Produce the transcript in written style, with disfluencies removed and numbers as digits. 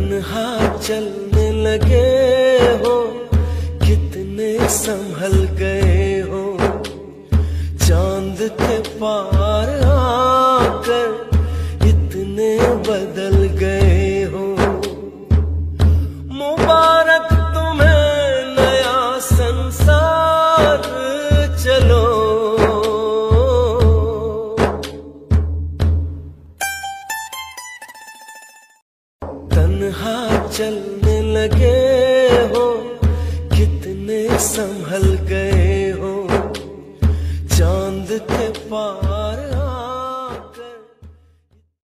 तन्हा चलने लगे हो, कितने संभल गए हो, चांद के पार आकर इतने बदल गए हो। मुबारक तुम्हें नया संसार, चलो तन्हा चलने लगे हो, कितने संभल गए हो, चांद के पार